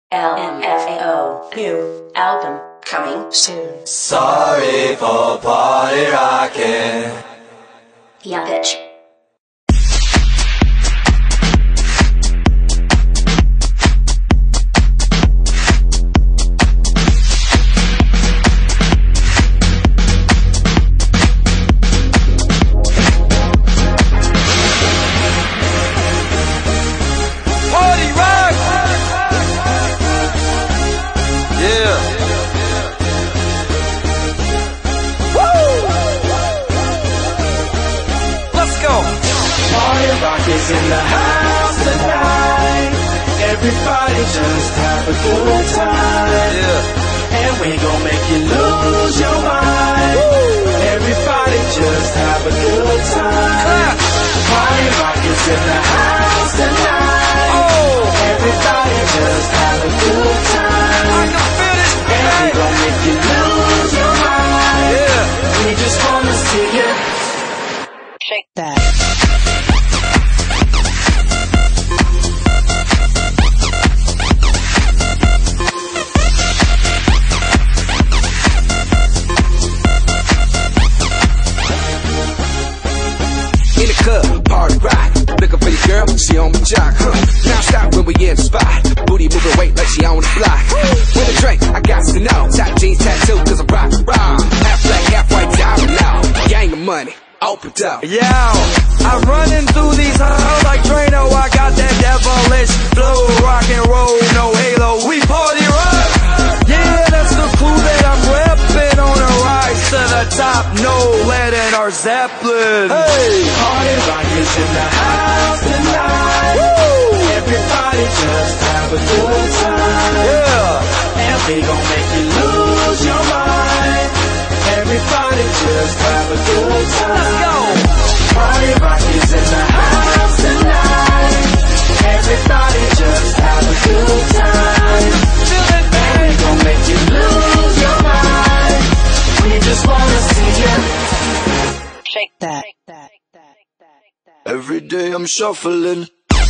LMFAO new album coming soon. Sorry for party rocking. Yeah, bitch. Is in the house tonight. Everybody just have a good time. And we gon' make you lose your mind. Everybody just have a good time. Party rock is in the house tonight. Everybody just have a good time. And we gon' make you lose your mind. We just wanna see you shake that. Party rock, looking for your girl, she on my jock, Now stop when we in the spot, booty moving weight like she on the block. With a drink, I got to know, top jeans tattoo, cause I rock around. Half black, half white, diamond now, gang of money, open up. Yo, I'm running through these halls like Drano, I got that devilish flow, rock and roll, no halo, we party rock. Yeah, that's the clue that I'm repping on a rise to the top, no lead in our Zeppelin. Hey, party rock is in the house tonight. Everybody just have a good time. And we gon' make you lose your mind. Everybody just have a good time. Let's go. Party rock is in the house tonight. Everybody just have a good time. And we gon' make you lose your mind. We just wanna see you shake that. Every day I'm shuffling.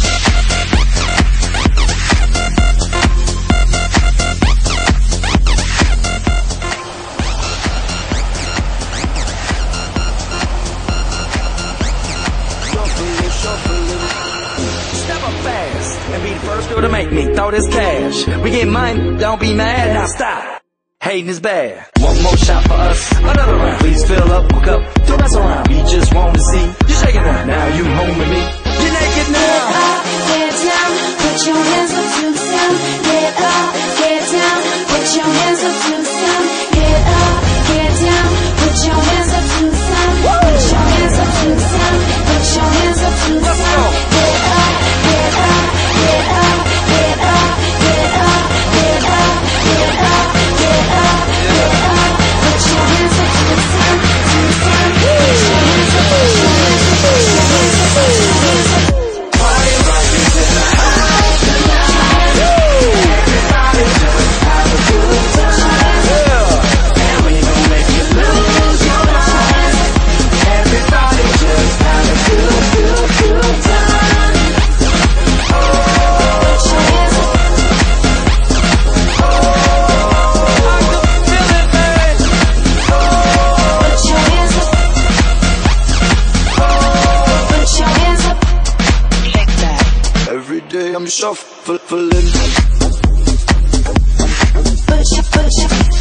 Step up fast and be the first girl to make me throw this cash. We get money, don't be mad, now stop. Hating is bad. One more shot for us, another round. Please fill up, hook up, don't mess around. We just want to see you shaking that. Now you home with me. You're naked now. Get up, get down, put your hands up to the sound. Get up, get down, put your hands up to the sound. Get up, get down, put your hands up to the sound. Put your hands up to the sound. Put your hands up to the sound. Get up, get up, get up, get up, get up, get up, get up, get up, get up. Put your hands up to the sound, to the sound. Put your hands up, put your hands up, put your hands up, put your hands up. Party rock is in the house tonight. Everybody just have a good time. And we gon' make you lose your mind. Everybody just have a good time. Put your hands up. I can feel it, man. Put your hands up. Put your hands up. Shake that. Every day I'm shuffling. Put your